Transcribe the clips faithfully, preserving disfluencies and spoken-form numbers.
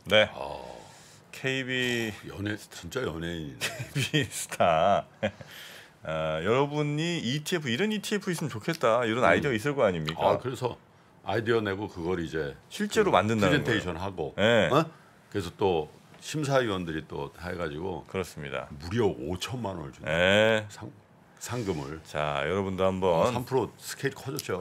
네. 어, 케이비 연예 진짜 연예인이네. 케이비 스타. 아, 여러분이 이티에프 이런 이티에프 있으면 좋겠다 이런 음. 아이디어 있을 거 아닙니까? 아 그래서 아이디어 내고 그걸 이제 실제로 그 만든다는 프레젠테이션 거예요. 하고. 네. 어? 그래서 또 심사위원들이 또 해가지고 그렇습니다. 무려 오천만 원을 준다. 네. 상 상금을. 자, 여러분도 어, 한번 삼 퍼센트 스케일 커졌죠.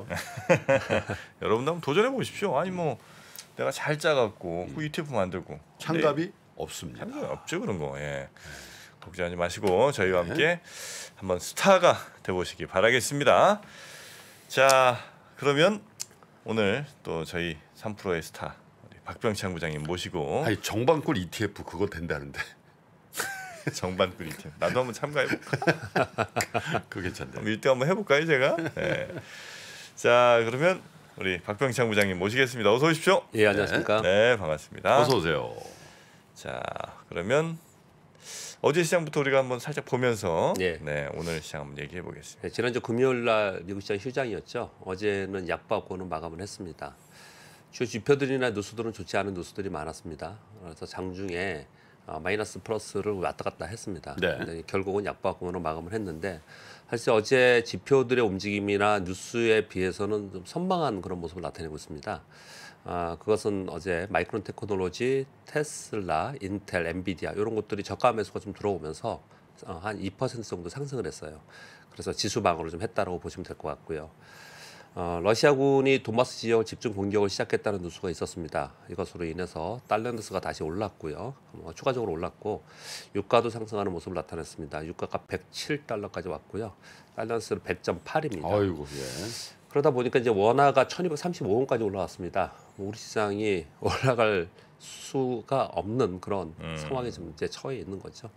여러분도 한번 도전해 보십시오. 아니 뭐 내가 잘 짜갖고 그 이티에프 만들고 참가비 없습니다. 참가 없죠 그런 거. 예. 걱정하지 마시고 저희와 네. 함께 한번 스타가 되보시기 바라겠습니다. 자, 그러면 오늘 또 저희 삼 프로의 스타 우리 박병창 부장님 모시고 아니 정방꿀 이티에프 그거 된다는데. 정반꿀 이티에프 나도 한번 참가해볼까? 그거 괜찮네. 일 등 한번 해볼까요 제가? 네. 자, 그러면 우리 박병창 부장님 모시겠습니다. 어서 오십시오. 예, 안녕하십니까? 네, 반갑습니다. 어서 오세요. 자, 그러면 어제 시장부터 우리가 한번 살짝 보면서 예. 네, 오늘 시장 한번 얘기해 보겠습니다. 네, 지난주 금요일 날 미국 시장 휴장이었죠. 어제는 약보합권은 마감을 했습니다. 주요 지표들이나 누수들은 좋지 않은 누수들이 많았습니다. 그래서 장중에 어, 마이너스 플러스를 왔다 갔다 했습니다. 네. 근데 결국은 약보합권으로 마감을 했는데 사실 어제 지표들의 움직임이나 뉴스에 비해서는 좀 선방한 그런 모습을 나타내고 있습니다. 아, 그것은 어제 마이크론 테크놀로지, 테슬라, 인텔, 엔비디아 이런 것들이 저가 매수가 좀 들어오면서 어, 한 이 퍼센트 정도 상승을 했어요. 그래서 지수 방어를 좀 했다라고 보시면 될 것 같고요. 어, 러시아군이 돈바스 지역을 집중 공격을 시작했다는 뉴스가 있었습니다. 이것으로 인해서 달러인데스가 다시 올랐고요. 어, 추가적으로 올랐고 유가도 상승하는 모습을 나타냈습니다. 유가가 백칠 달러까지 왔고요. 달러인데스는 백 점 팔입니다. 아이고 예. 그러다 보니까 이제 원화가 천이백삼십오 원까지 올라왔습니다. 우리 시장이 올라갈 수가 없는 그런 음. 상황에 좀 이제 처해 있는 거죠.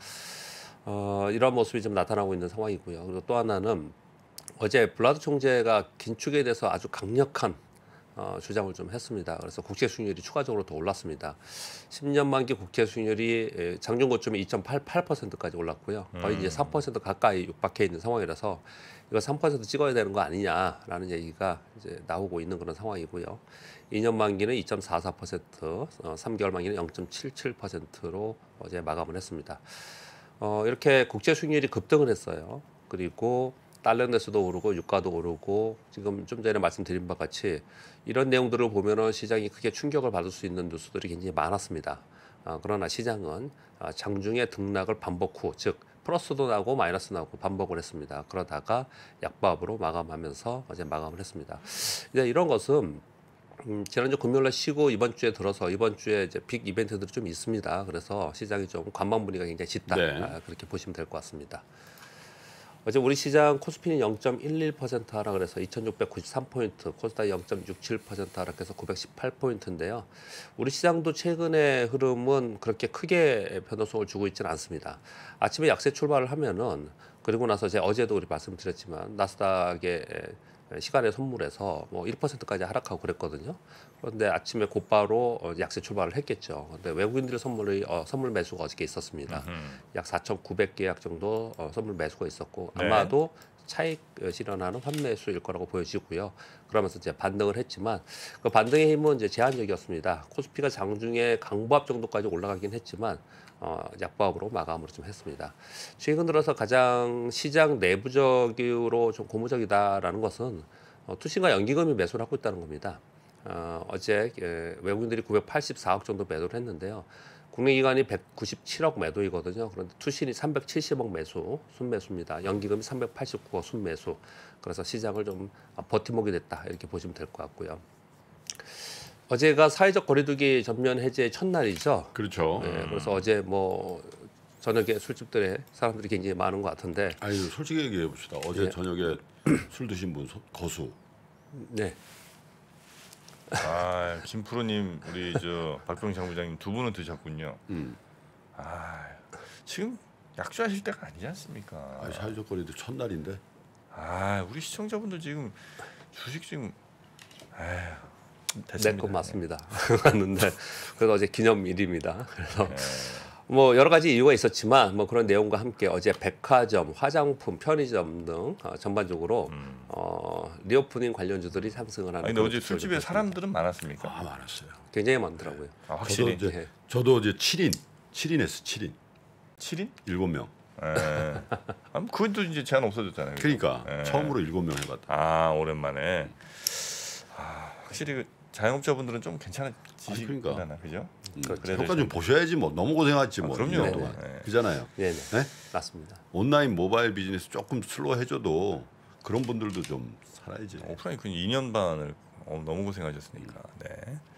어, 이런 모습이 좀 나타나고 있는 상황이고요. 그리고 또 하나는 어제 블라드 총재가 긴축에 대해서 아주 강력한 어, 주장을 좀 했습니다. 그래서 국채 수익률이 추가적으로 더 올랐습니다. 십 년 만기 국채 수익률이 장중 고점에 이 점 팔팔 퍼센트까지 올랐고요. 거의 이제 삼 퍼센트 가까이 육박해 있는 상황이라서 이거 삼 퍼센트 찍어야 되는 거 아니냐라는 얘기가 이제 나오고 있는 그런 상황이고요. 이 년 만기는 이 점 사사 퍼센트, 어, 삼 개월 만기는 영 점 칠칠 퍼센트로 어제 마감을 했습니다. 어, 이렇게 국채 수익률이 급등을 했어요. 그리고 달러인데스도 오르고 유가도 오르고 지금 좀 전에 말씀드린 바와 같이 이런 내용들을 보면은 시장이 크게 충격을 받을 수 있는 뉴스들이 굉장히 많았습니다. 어, 그러나 시장은 어, 장중에 등락을 반복 후, 즉 플러스도 나고 마이너스 나고 반복을 했습니다. 그러다가 약보합으로 마감하면서 어제 마감을 했습니다. 이제 이런 것은 음, 지난주 금요일날 쉬고 이번 주에 들어서 이번 주에 이제 빅 이벤트들이 좀 있습니다. 그래서 시장이 좀 관망 분위기가 굉장히 짙다. 네. 아, 그렇게 보시면 될 것 같습니다. 어제 우리 시장 코스피는 영 점 일일 퍼센트 하락을 해서 이천육백구십삼 포인트, 코스닥 영 점 육칠 퍼센트 하락해서 구백십팔 포인트인데요. 우리 시장도 최근의 흐름은 그렇게 크게 변동성을 주고 있지는 않습니다. 아침에 약세 출발을 하면은 그리고 나서 제가 어제도 우리 말씀드렸지만 나스닥의 시간의 선물에서 뭐 일 퍼센트까지 하락하고 그랬거든요. 그런데 아침에 곧바로 약세 출발을 했겠죠. 근데 외국인들의 선물이 어, 선물 매수가 어저께 있었습니다. 음. 약 사천구백 계약 정도 어, 선물 매수가 있었고 네. 아마도 차익 실현하는 환매수일 거라고 보여지고요. 그러면서 이제 반등을 했지만 그 반등의 힘은 이제 제한적이었습니다. 코스피가 장중에 강보합 정도까지 올라가긴 했지만 어, 약보합으로 마감으로 좀 했습니다. 최근 들어서 가장 시장 내부적으로 좀 고무적이다라는 것은 어, 투신과 연기금이 매수를 하고 있다는 겁니다. 어, 어제 예, 외국인들이 구백팔십사억 정도 매도를 했는데요. 국내기관이 백구십칠억 매도이거든요. 그런데 투신이 삼백칠십억 매수, 순매수입니다. 연기금이 삼백팔십구억 순매수. 그래서 시장을 좀 버팀목이 됐다 이렇게 보시면 될 것 같고요. 어제가 사회적 거리두기 전면 해제 첫날이죠. 그렇죠. 네, 그래서 어제 뭐 저녁에 술집들에 사람들이 굉장히 많은 것 같은데. 아니 솔직히 얘기해 봅시다. 어제 예. 저녁에 술 드신 분 소- 거수. 네. 아, 김프로님 우리 저 박병창 부장님 두 분은 드셨군요. 음. 아, 지금 약주하실 때가 아니지 않습니까? 아니 사회적 거리도 첫날인데. 아, 우리 시청자분들 지금 주식 지금 에휴, 네, 됐습니다. 그건 맞습니다. 맞는데 그래서 어제 기념일입니다. 그래서 네. 뭐 여러 가지 이유가 있었지만 뭐 그런 내용과 함께 어제 백화점, 화장품, 편의점 등 어, 전반적으로 음. 어, 리오프닝 관련주들이 상승을 하는. 아니, 근데 어제 술집에 사람들은 많았습니까? 아 많았어요. 굉장히 많더라고요. 아, 저도 확실히 이제 예. 저도 이제 칠 인 칠 인 했어 칠 인 칠 인? 일곱 명. 예. 아, 그것도 이제 제한 없어졌잖아요. 그죠? 그러니까 예. 처음으로 일곱 명 해봤다. 아, 오랜만에. 아, 확실히 그 자영업자분들은 좀 아니, 괜찮아지시려나, 그러니까. 그죠? 음, 그래야 효과 좀 보셔야지 뭐 너무 고생하지 아, 뭐. 그럼요. 이 년 동안. 네. 그잖아요. 네네. 네? 맞습니다. 온라인 모바일 비즈니스 조금 슬로우해줘도 그런 분들도 좀 살아야지. 오프라인 그 이 년 반을 어, 너무 고생하셨으니까. 네.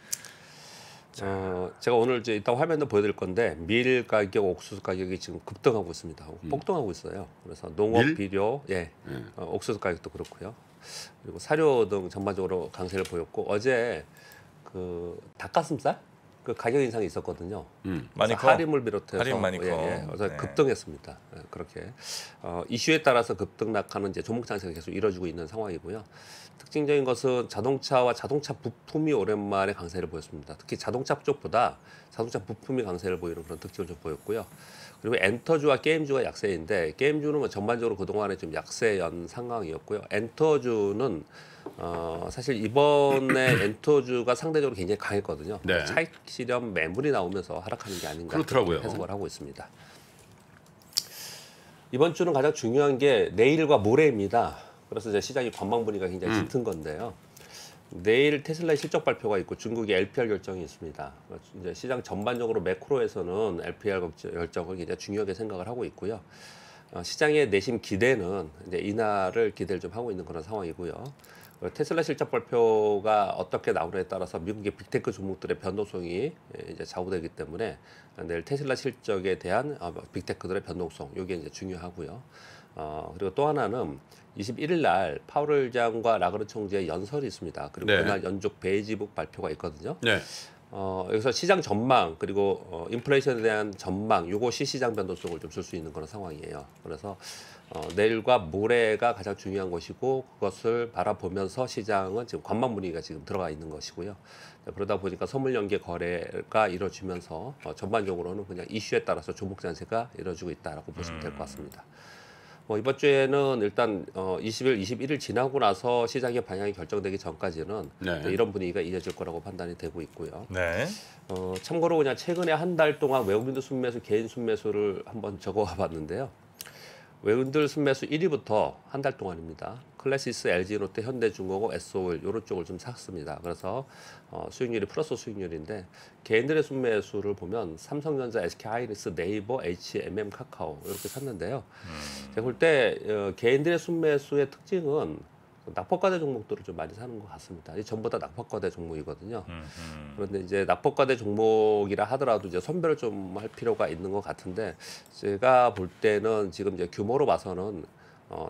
어, 제가 오늘 이제 이따 화면도 보여드릴 건데 밀 가격, 옥수수 가격이 지금 급등하고 있습니다. 폭등하고 있어요. 그래서 농업 밀? 비료, 예, 예. 어, 옥수수 가격도 그렇고요. 그리고 사료 등 전반적으로 강세를 보였고 어제 그 닭가슴살 그 가격 인상이 있었거든요. 음. 많이 그래서 커. 할인을 비롯해서 할인 많이 커. 예, 예, 그래서 네. 급등했습니다. 예, 그렇게 어, 이슈에 따라서 급등락하는 이제 종목 장세가 계속 이뤄지고 있는 상황이고요. 특징적인 것은 자동차와 자동차 부품이 오랜만에 강세를 보였습니다. 특히 자동차 쪽보다 자동차 부품이 강세를 보이는 그런 특징을 좀 보였고요. 그리고 엔터주와 게임주가 약세인데 게임주는 뭐 전반적으로 그동안에 좀 약세연 상황이었고요. 엔터주는 어, 사실 이번에 엔터주가 상대적으로 굉장히 강했거든요. 네. 차익 실현 매물이 나오면서 하락하는 게 아닌가 그렇더라고요. 그렇게 해석을 하고 있습니다. 이번 주는 가장 중요한 게 내일과 모레입니다. 그래서 이제 시장이 관망 분위기가 굉장히 음. 짙은 건데요. 내일 테슬라의 실적 발표가 있고 중국의 엘피알 결정이 있습니다. 이제 시장 전반적으로 매크로에서는 엘피알 결정을 굉장히 중요하게 생각을 하고 있고요. 어, 시장의 내심 기대는 이제 인하를 기대를 좀 하고 있는 그런 상황이고요. 어, 테슬라 실적 발표가 어떻게 나오느냐에 따라서 미국의 빅테크 종목들의 변동성이 이제 좌우되기 때문에 내일 테슬라 실적에 대한 어, 빅테크들의 변동성 이게 이제 중요하고요. 어, 그리고 또 하나는 이십일 일 날 파월 의장과 라가르 총재의 연설이 있습니다. 그리고 네. 그날 연juk 베이지북 발표가 있거든요. 네. 어, 여기서 시장 전망 그리고 어, 인플레이션에 대한 전망 요것이 시장 변동성을 좀 줄 수 있는 그런 상황이에요. 그래서 어, 내일과 모레가 가장 중요한 것이고 그것을 바라보면서 시장은 지금 관망 분위기가 지금 들어가 있는 것이고요. 자, 그러다 보니까 선물 연계 거래가 이루어지면서 어, 전반적으로는 그냥 이슈에 따라서 조목 잔세가 이루어지고 있다라고 보시면 될 것 같습니다. 뭐 이번 주에는 일단 어, 이십 일, 이십일 일 지나고 나서 시장의 방향이 결정되기 전까지는 네. 이런 분위기가 이어질 거라고 판단이 되고 있고요. 네. 어, 참고로 그냥 최근에 한 달 동안 외국인들 순매수, 개인 순매수를 한번 적어와 봤는데요. 외국인들 순매수 일 위부터 한 달 동안입니다. 클래시스, 엘지, 롯데, 현대중공업, 에스오일 이런 쪽을 좀 샀습니다. 그래서 어, 수익률이 플러스 수익률인데 개인들의 순매수를 보면 삼성전자, 에스케이하이닉스, 네이버, 에이치엠엠, 카카오 이렇게 샀는데요. 음. 제가 볼 때 어, 개인들의 순매수의 특징은 낙폭과대 종목들을 좀 많이 사는 것 같습니다. 이 전부 다 낙폭과대 종목이거든요. 음, 음. 그런데 이제 낙폭과대 종목이라 하더라도 이제 선별을 좀 할 필요가 있는 것 같은데 제가 볼 때는 지금 이제 규모로 봐서는 어,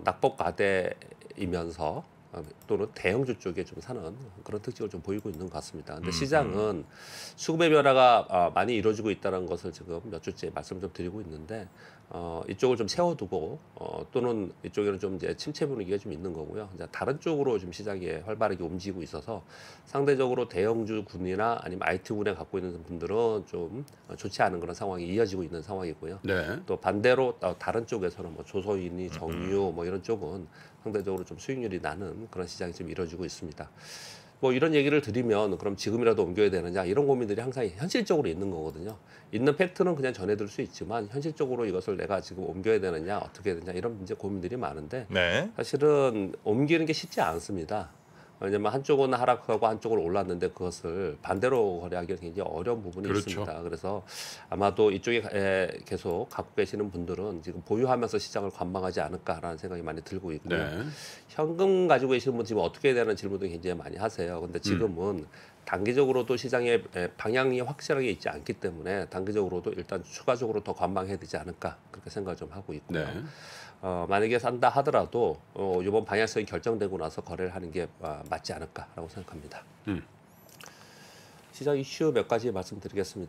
낙폭과대이면서 어, 또는 대형주 쪽에 좀 사는 그런 특징을 좀 보이고 있는 것 같습니다. 근데 음, 시장은 수급의 변화가 어, 많이 이루어지고 있다는 것을 지금 몇 주째 말씀 좀 드리고 있는데 어, 이쪽을 좀 세워두고 어, 또는 이쪽에는 좀 이제 침체 분위기가 좀 있는 거고요. 이제 다른 쪽으로 좀 시장이 활발하게 움직이고 있어서 상대적으로 대형주군이나 아니면 아이티군에 갖고 있는 분들은 좀 좋지 않은 그런 상황이 이어지고 있는 상황이고요. 네. 또 반대로 어, 다른 쪽에서는 뭐 조선인이 정유 뭐 이런 쪽은 상대적으로 좀 수익률이 나는 그런 시장이 좀 이루어지고 있습니다. 뭐 이런 얘기를 드리면 그럼 지금이라도 옮겨야 되느냐 이런 고민들이 항상 현실적으로 있는 거거든요. 있는 팩트는 그냥 전해드릴 수 있지만 현실적으로 이것을 내가 지금 옮겨야 되느냐 어떻게 해야 되느냐 이런 이제 고민들이 많은데 네. 사실은 옮기는 게 쉽지 않습니다. 왜냐면 한쪽은 하락하고 한쪽은 올랐는데 그것을 반대로 거래하기가 굉장히 어려운 부분이 그렇죠. 있습니다. 그래서 아마도 이쪽에 에, 계속 갖고 계시는 분들은 지금 보유하면서 시장을 관망하지 않을까라는 생각이 많이 들고 있고요. 네. 현금 가지고 계시는 분 지금 어떻게 해야 되는 질문도 굉장히 많이 하세요. 근데 지금은 음. 단기적으로도 시장의 에, 방향이 확실하게 있지 않기 때문에 단기적으로도 일단 추가적으로 더 관망해야 되지 않을까 그렇게 생각을 좀 하고 있고요. 네. 어, 만약에 산다 하더라도 어, 이번 방향성이 결정되고 나서 거래를 하는 게 어, 맞지 않을까라고 생각합니다. 음. 시장 이슈 몇 가지 말씀드리겠습니다.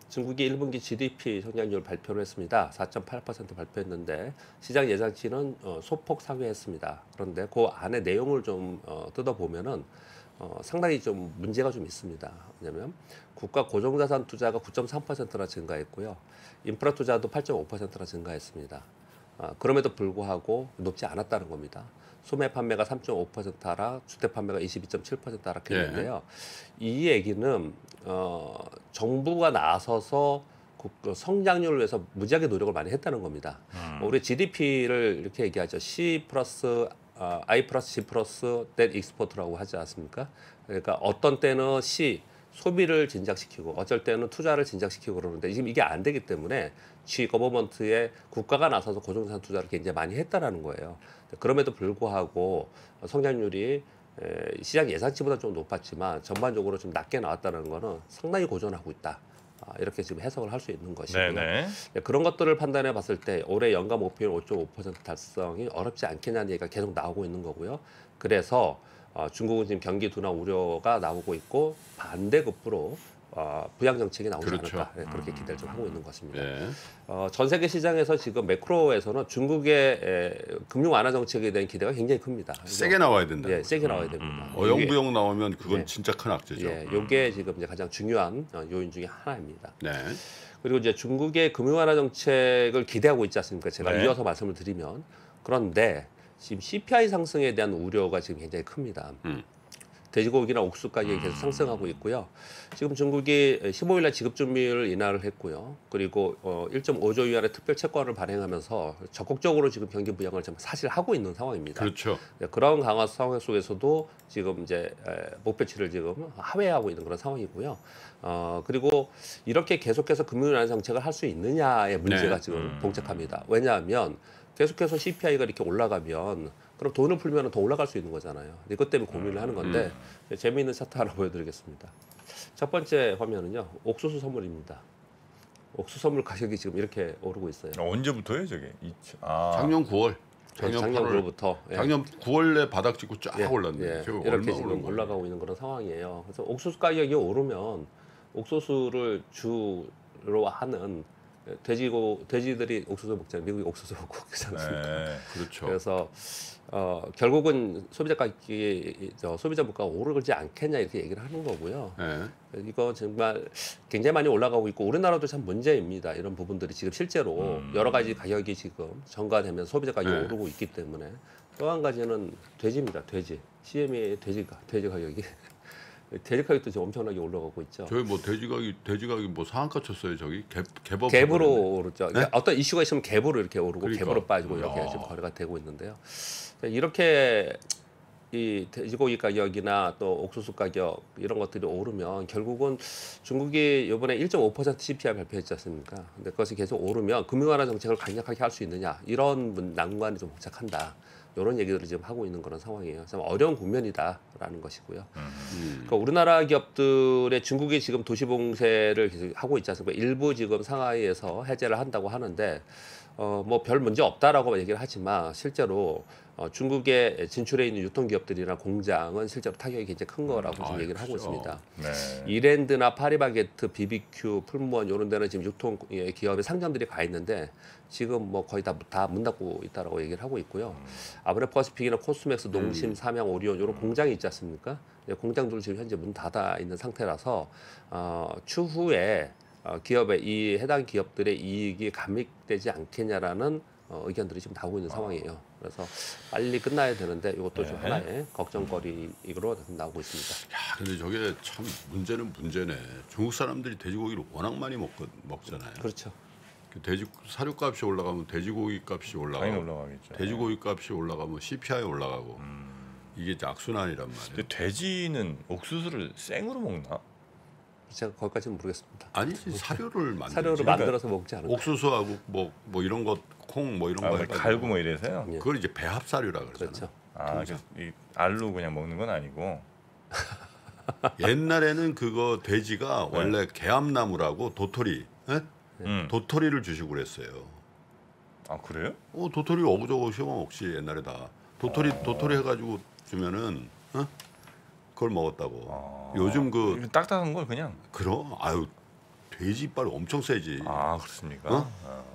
중국이 일 분기 지디피 성장률 발표를 했습니다. 사 점 팔 퍼센트 발표했는데 시장 예상치는 어, 소폭 상회했습니다. 그런데 그 안에 내용을 좀 어, 뜯어보면은 어, 상당히 좀 문제가 좀 있습니다. 왜냐하면 국가 고정자산 투자가 구 점 삼 퍼센트나 증가했고요. 인프라 투자도 팔 점 오 퍼센트나 증가했습니다. 아, 그럼에도 불구하고 높지 않았다는 겁니다. 소매 판매가 삼 점 오 퍼센트 하락, 주택 판매가 이십이 점 칠 퍼센트 하락했는데요. 예. 이 얘기는 어, 정부가 나서서 국- 그 성장률을 위해서 무지하게 노력을 많이 했다는 겁니다. 음. 우리 지디피를 이렇게 얘기하죠. C 플러스 어, I 플러스 C 플러스 net export라고 하지 않습니까? 그러니까 어떤 때는 C 소비를 진작시키고 어쩔 때는 투자를 진작시키고 그러는데 지금 이게 안 되기 때문에 G 거버먼트의 국가가 나서서 고정자산 투자를 굉장히 많이 했다라는 거예요. 그럼에도 불구하고 성장률이 에, 시장 예상치보다 좀 높았지만 전반적으로 좀 낮게 나왔다는 거는 상당히 고전하고 있다. 아, 이렇게 지금 해석을 할 수 있는 것이고요. 네네. 네, 그런 것들을 판단해 봤을 때 올해 연간 목표율 오 점 오 퍼센트 달성이 어렵지 않겠냐는 얘기가 계속 나오고 있는 거고요. 그래서 어, 중국은 지금 경기 둔화 우려가 나오고 있고 반대급부로 어, 부양 정책이 나오지 그렇죠. 않을까 네, 그렇게 기대를 좀 하고 있는 것입니다. 네. 어, 전 세계 시장에서 지금 매크로에서는 중국의 에, 금융 완화 정책에 대한 기대가 굉장히 큽니다. 세게 나와야 된다. 예, 세게 나와야 됩니다. 어영부영 나오면 그건 네. 진짜 큰 악재죠. 예, 요게 지금 이제 가장 중요한 어, 요인 중에 하나입니다. 네. 그리고 이제 중국의 금융 완화 정책을 기대하고 있지 않습니까? 제가 네. 이어서 말씀을 드리면 그런데 지금 씨피아이 상승에 대한 우려가 지금 굉장히 큽니다. 음. 돼지고기나 옥수 가격이 계속 상승하고 있고요. 지금 중국이 십오 일날 지급 준비를 인하를 했고요. 그리고 어, 일 점 오 조 위안의 특별 채권을 발행하면서 적극적으로 지금 경기 부양을 지금 사실 하고 있는 상황입니다. 그렇죠. 네, 그런 강화 상황 속에서도 지금 이제 에, 목표치를 지금 하회하고 있는 그런 상황이고요. 어, 그리고 이렇게 계속해서 금융 완화 정책을 할 수 있느냐의 문제가 네. 지금 봉착합니다. 왜냐하면 계속해서 씨피아이가 이렇게 올라가면 그럼 돈을 풀면 더 올라갈 수 있는 거잖아요. 이것 때문에 고민을 하는 건데 재미있는 차트 하나 보여드리겠습니다. 첫 번째 화면은요. 옥수수 선물입니다. 옥수수 선물 가격이 지금 이렇게 오르고 있어요. 어, 언제부터예요, 저게? 이- 아, 작년 구월, 작년, 작년 작년 팔월, 구월부터 예. 작년 구월에 바닥 찍고 쫙 예, 올랐네. 예, 저거 이렇게 얼마 지금 오른 거예요? 올라가고 있는 그런 상황이에요. 그래서 옥수수 가격이 오르면 옥수수를 주로 하는 돼지고 돼지들이 옥수수 먹잖아요. 미국이 옥수수 먹고 그렇지 않습니까? 네. 그렇죠. 그래서 어, 결국은 소비자 가격이 저 소비자 물가가 오르지 않겠냐 이렇게 얘기를 하는 거고요. 네. 이거 정말 굉장히 많이 올라가고 있고 우리나라도 참 문제입니다. 이런 부분들이 지금 실제로 음. 여러 가지 가격이 지금 전가되면서 소비자 가격이 네. 오르고 있기 때문에 또 한 가지는 돼지입니다. 돼지. 씨엠이의 돼지가 돼지 가격이 돼지 가격도 지금 엄청나게 올라가고 있죠. 저희 뭐 돼지 가격 돼지 가격 뭐 상한가 쳤어요. 저기 갭 갭업. 갭으로 오르죠. 그러니까 어떤 이슈가 있으면 갭으로 이렇게 오르고 그러니까. 갭으로 빠지고 이렇게 야. 지금 거래가 되고 있는데요. 이렇게 이 돼지고기 가격이나 또 옥수수 가격 이런 것들이 오르면 결국은 중국이 이번에 일 점 오 퍼센트 씨피아이 발표했지 않습니까? 근데 그것이 계속 오르면 금융 완화 정책을 강력하게 할 수 있느냐 이런 문- 난관이 좀 복잡한다. 이런 얘기들을 지금 하고 있는 그런 상황이에요. 참 어려운 국면이다라는 것이고요. 음. 그러니까 우리나라 기업들의 중국이 지금 도시 봉쇄를 계속 하고 있지 않습니까? 일부 지금 상하이에서 해제를 한다고 하는데 어, 뭐 별 문제 없다라고 얘기를 하지만 실제로 어, 중국에 진출해 있는 유통기업들이나 공장은 실제로 타격이 굉장히 큰 거라고 지금 아, 얘기를 하고 그렇죠. 있습니다. 네. 이랜드나 파리바게트, 비비큐, 풀무원 이런 데는 지금 유통 예, 기업의 상점들이 가 있는데 지금 뭐 거의 다 다 문 닫고 있다라고 얘기를 하고 있고요. 아브레퍼시픽이나 코스맥스, 농심, 삼양, 오리온 이런 공장이 있지 않습니까? 예, 공장들 지금 현재 문 닫아 있는 상태라서 어, 추후에 어, 기업의 이 해당 기업들의 이익이 감익되지 않겠냐라는 어, 의견들이 지금 나오고 있는 상황이에요. 그래서 빨리 끝나야 되는데 이것도 좀 네. 하나의 걱정거리로 나오고 있습니다. 야, 근데 저게 참 문제는 문제네. 중국 사람들이 돼지고기를 워낙 많이 먹 먹잖아요. 그렇죠. 그 돼지 사료값이 올라가면 돼지고기 값이 당연히 올라가고 올라가겠죠. 돼지고기 값이 올라가면 씨피아이 올라가고 이게 이제 악순환이란 말이에요. 근데 돼지는 옥수수를 생으로 먹나? 제가 거기까지는 모르겠습니다. 아니지 사료를 만들지. 사료를 만들어서 먹지 않을까? 옥수수하고 뭐 뭐 이런 거 콩 뭐 이런 아, 거 뭐 해가지고 갈고 뭐 이래서요? 예. 그걸 이제 배합 사료라 그러잖아. 그렇죠. 아, 그, 이 알로 그냥 먹는 건 아니고. 옛날에는 그거 돼지가 네. 원래 개암나무라고 도토리, 예? 음. 도토리를 주시고 그랬어요. 아 그래요? 어 도토리 어부저부 씹어 먹지 옛날에 다. 도토리 어. 도토리 해가지고 주면은 어? 그걸 먹었다고. 아. 요즘 그 이거 딱딱한 걸 그냥. 그럼 아유 돼지 이빨이 엄청 세지. 아 그렇습니까? 어?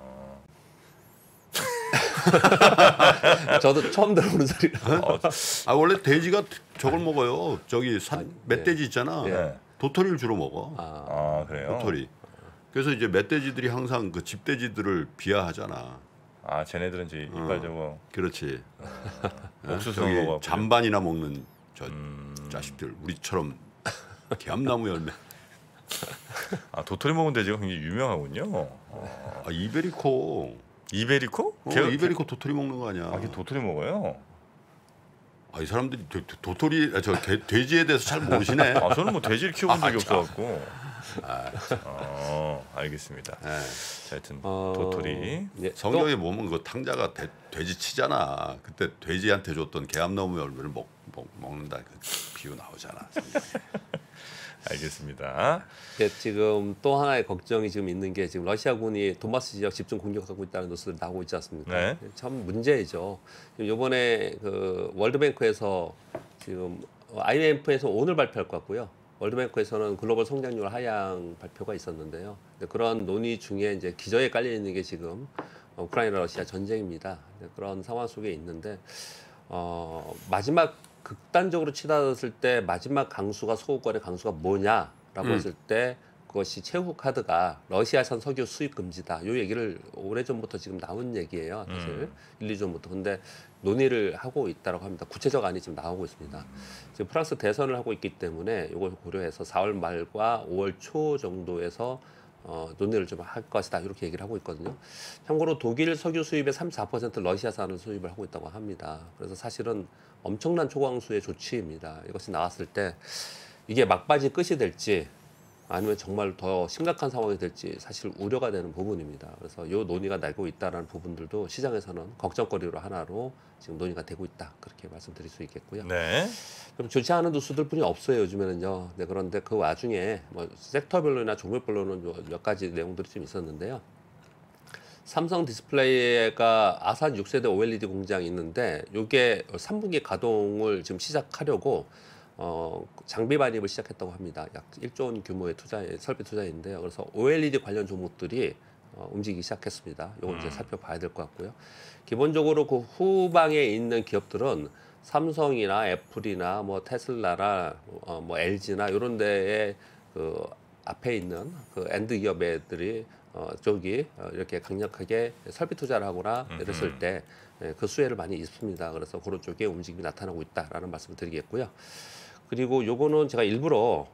아. 저도 처음 들어보는 소리라. 어, 아 원래 돼지가 저걸 먹어요. 저기 산 멧돼지 있잖아. 네. 도토리를 주로 먹어. 아, 아 그래요? 도토리. 그래서 이제 멧돼지들이 항상 그 집돼지들을 비하하잖아. 아 쟤네들은 이제 이빨 저거 그렇지. 옥수수 저기 먹어. 잔반이나 먹는 저 음. 자식들 우리처럼 개암나무 열매. 아 도토리 먹은 돼지가 굉장히 유명하군요. 아 이베리코. 이베리코? 어, 걔가- 이베리코 도토리 먹는 거 아니야? 아, 걔 도토리 먹어요? 아, 이 사람들이 도, 도, 도토리 아, 저 돼, 돼지에 대해서 잘 모르시네. 아 저는 뭐 돼지를 키워본 적이 아, 참. 없어갖고. 어 알겠습니다. 네. 자, 하여튼 어, 도토리. 예, 성경에 보면 그 탕자가 돼, 돼지 치잖아. 그때 돼지한테 줬던 개암나무 열매를 먹, 먹 먹는다 그 비유 나오잖아. 성경에. 알겠습니다. 예, 지금 또 하나의 걱정이 지금 있는 게 지금 러시아군이 돈바스 지역 집중 공격하고 있다는 뉴스들 나오고 있지 않습니까? 네. 참 문제이죠. 이번에 그 월드뱅크에서 지금 아이엠에프에서 오늘 발표할 것 같고요. 월드뱅크에서는 글로벌 성장률 하향 발표가 있었는데요. 근데 그런 논의 중에 이제 기저에 깔려 있는 게 지금 우크라이나 러시아 전쟁입니다. 그런 상황 속에 있는데 어, 마지막 극단적으로 치닫았을 때 마지막 강수가 소고권의 강수가 뭐냐라고 음. 했을 때 그것이 최후 카드가 러시아산 석유 수입 금지다. 요 얘기를 오래전부터 지금 나온 얘기예요. 사실 음. 일, 이 전부터. 근데 논의를 하고 있다고 합니다. 구체적 안이 지금 나오고 있습니다. 지금 프랑스 대선을 하고 있기 때문에 이걸 고려해서 사월 말과 오월 초 정도에서 어, 논의를 좀 할 것이다 이렇게 얘기를 하고 있거든요. 참고로 독일 석유 수입의 삼십사 퍼센트 러시아산을 수입을 하고 있다고 합니다. 그래서 사실은 엄청난 초강수의 조치입니다. 이것이 나왔을 때 이게 막바지 끝이 될지 아니면 정말 더 심각한 상황이 될지 사실 우려가 되는 부분입니다. 그래서 이 논의가 나고 있다는 부분들도 시장에서는 걱정거리로 하나로 지금 논의가 되고 있다 그렇게 말씀드릴 수 있겠고요. 네. 좀 좋지 않은 뉴스들뿐이 없어요 요즘에는요. 네, 그런데 그 와중에 뭐 섹터별로나 종목별로는 몇 가지 내용들이 좀 있었는데요. 삼성 디스플레이가 아산 육 세대 오엘이디 공장이 있는데 이게 삼 분기 가동을 지금 시작하려고 어, 장비 반입을 시작했다고 합니다. 약 일조 원 규모의 투자 설비 투자인데요. 그래서 오엘이디 관련 종목들이 어, 움직이기 시작했습니다. 이걸 이제 살펴봐야 될 것 같고요. 기본적으로 그 후방에 있는 기업들은 삼성이나 애플이나 뭐 테슬라나 어, 뭐 엘지나 이런 데에 그 앞에 있는 그 엔드 기업애들이 어, 저기 어, 이렇게 강력하게 설비 투자를 하거나 이랬을 때 그 수혜를 많이 입습니다. 그래서 그런 쪽에 움직임이 나타나고 있다라는 말씀을 드리겠고요. 그리고 요거는 제가 일부러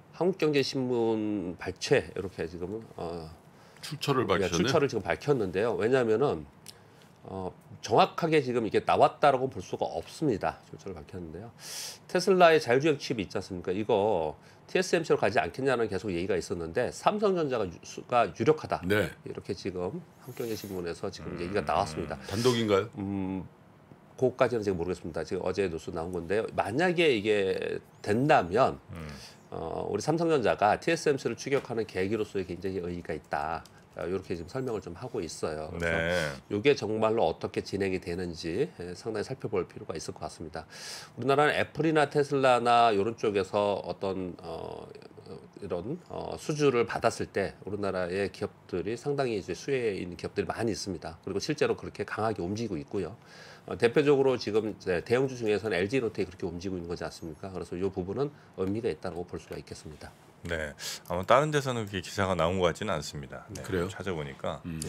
한국경제신문 발췌 이렇게 지금 어, 출처를 예, 밝히셨네. 출처를 지금 밝혔는데요. 왜냐하면은 어, 정확하게 지금 이게 나왔다라고 볼 수가 없습니다. 출처를 밝혔는데요. 테슬라의 자율주행 칩이 있지 않습니까? 이거 티에스엠씨로 가지 않겠냐는 계속 얘기가 있었는데 삼성전자가 유가 유력하다. 네. 이렇게 지금 한국경제신문에서 지금 얘기가 나왔습니다. 단독인가요? 음, 그것까지는 제가 모르겠습니다. 지금 어제 뉴스 나온 건데요. 만약에 이게 된다면 음. 어, 우리 삼성전자가 티에스엠씨를 추격하는 계기로서의 굉장히 의의가 있다. 어, 이렇게 지금 설명을 좀 하고 있어요. 그래서 네. 이게 정말로 어떻게 진행이 되는지 예, 상당히 살펴볼 필요가 있을 것 같습니다. 우리나라는 애플이나 테슬라나 이런 쪽에서 어떤 어, 이런 어, 수주를 받았을 때 우리나라의 기업들이 상당히 이제 수혜에 있는 기업들이 많이 있습니다. 그리고 실제로 그렇게 강하게 움직이고 있고요. 어, 대표적으로 지금 이제 대형주 중에서는 엘지로텍이 그렇게 움직이고 있는 거지 않습니까? 그래서 이 부분은 의미가 있다고 볼 수가 있겠습니다. 네. 아마 다른 데서는 그렇게 기사가 나온 것 같지는 않습니다. 네, 그래요? 찾아보니까. 음.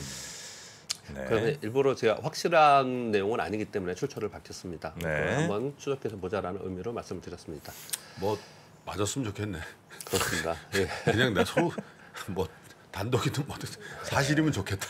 네. 그래서 일부러 제가 확실한 내용은 아니기 때문에 출처를 밝혔습니다. 네. 그걸 한번 추적해서 보자라는 의미로 말씀을 드렸습니다. 뭐 맞았으면 좋겠네. 그렇습니다. 예. 그냥 내 서로 뭐 단독이든 뭐든 사실이면 좋겠다.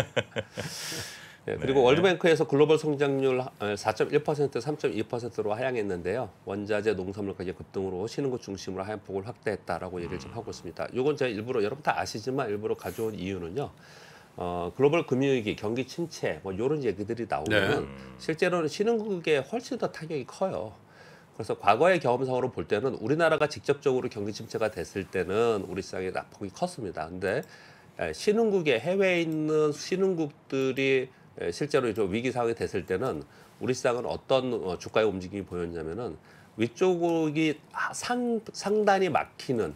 예, 그리고 월드뱅크에서 글로벌 성장률 사 점 일 퍼센트, 삼 점 이 퍼센트로 하향했는데요. 원자재, 농산물 가격 급등으로 신흥국 중심으로 하향폭을 확대했다라고 얘기를 좀 하고 있습니다. 이건 제가 일부러 여러분 다 아시지만 일부러 가져온 이유는요. 어, 글로벌 금융위기, 경기 침체 뭐 이런 얘기들이 나오면 네. 실제로는 신흥국에 훨씬 더 타격이 커요. 그래서 과거의 경험상으로 볼 때는 우리나라가 직접적으로 경기 침체가 됐을 때는 우리 시장의 낙폭이 컸습니다. 근데 신흥국에 해외에 있는 신흥국들이 실제로 좀 위기 상황이 됐을 때는 우리 시장은 어떤 주가의 움직임이 보였냐면은 위쪽이 상, 상단이 막히는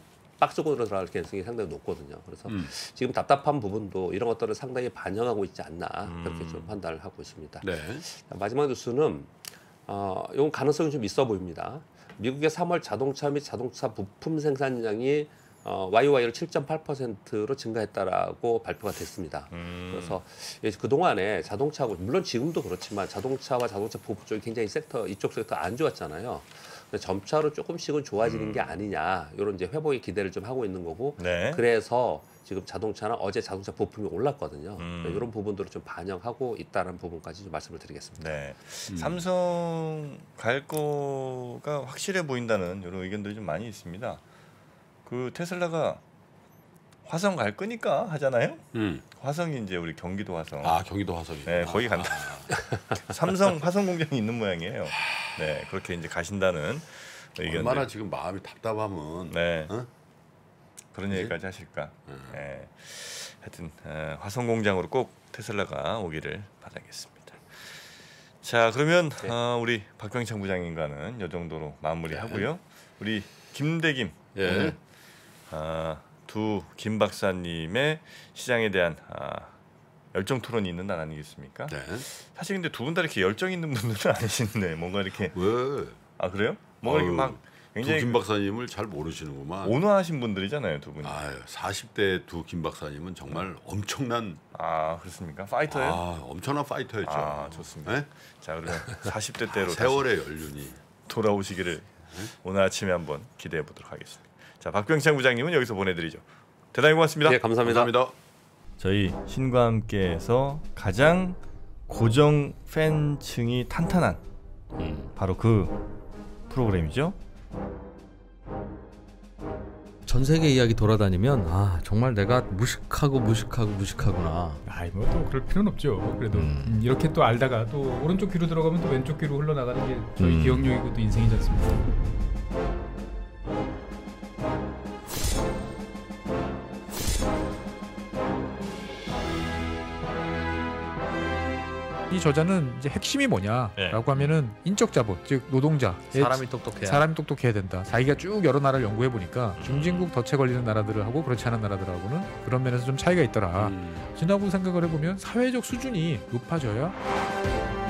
박스권으로 들어갈 가능성이 상당히 높거든요. 그래서 음. 지금 답답한 부분도 이런 것들을 상당히 반영하고 있지 않나 그렇게 음. 좀 판단을 하고 있습니다. 네. 마지막 뉴스는 어, 이건 가능성이 좀 있어 보입니다. 미국의 삼월 자동차 및 자동차 부품 생산량이 어, 와이오와이로 칠 점 팔 퍼센트로 증가했다라고 발표가 됐습니다. 음. 그래서 그 동안에 자동차하고 물론 지금도 그렇지만 자동차와 자동차 부품 쪽이 굉장히 섹터 이쪽 섹터 안 좋았잖아요. 근데 점차로 조금씩은 좋아지는 음. 게 아니냐 이런 이제 회복의 기대를 좀 하고 있는 거고. 네. 그래서 지금 자동차는 어제 자동차 부품이 올랐거든요. 음. 이런 부분들을 좀 반영하고 있다는 부분까지 좀 말씀을 드리겠습니다. 네. 음. 삼성 갈 거가 확실해 보인다는 이런 의견들이 좀 많이 있습니다. 그 테슬라가 화성 갈 거니까 하잖아요. 음. 화성이 이제 우리 경기도 화성. 아 경기도 화성이. 네, 거기 간다. 삼성 화성 공장이 있는 모양이에요. 네, 그렇게 이제 가신다는 의견들. 얼마나 지금 마음이 답답하면. 네. 어? 그런 그지? 얘기까지 하실까? 음. 네. 하여튼 어, 화성 공장으로 꼭 테슬라가 오기를 바라겠습니다. 자, 그러면 네. 어, 우리 박병창 부장님과는 이 정도로 마무리하고요. 우리 김대김 예. 오늘 아, 두 김 박사님의 시장에 대한 아, 열정 토론이 있는 날 아니겠습니까? 네. 사실 근데 두 분 다 이렇게 열정 있는 분들은 아니신데 뭔가 이렇게 왜? 아 그래요? 뭔가 이렇게 아유, 막 굉장히 두 김 박사님을 잘 모르시는구만. 온화하신 분들이잖아요, 두 분이. 아유, 사십 대 두 김 박사님은 정말 엄청난 아 그렇습니까? 파이터예요? 아, 엄청난 파이터였죠. 아, 좋습니다. 네? 자 그러면 사십 대 때로 다시 세월의 연륜이. 돌아오시기를 오늘 아침에 한번 기대해 보도록 하겠습니다. 자 박병창 부장님은 여기서 보내드리죠. 대단히 고맙습니다. 네, 감사합니다. 감사합니다. 저희 신과 함께해서 가장 고정 팬층이 탄탄한 음. 바로 그 프로그램이죠. 전 세계 이야기 돌아다니면 아 정말 내가 무식하고 무식하고 무식하구나. 아이 뭐 또 그럴 필요는 없죠. 그래도 음. 음, 이렇게 또 알다가 또 오른쪽 귀로 들어가면 또 왼쪽 귀로 흘러나가는 게 저희 음. 기억력이고 또 인생이지 않습니까? 이 저자는 이제 핵심이 뭐냐라고 네. 하면은 인적 자본, 즉 노동자, 사람이 똑똑해야. 사람이 똑똑해야 된다. 자기가 쭉 여러 나라를 연구해 보니까 중진국 덫에 걸리는 나라들하고 그렇지 않은 나라들하고는 그런 면에서 좀 차이가 있더라. 음. 지나고 생각을 해보면 사회적 수준이 높아져야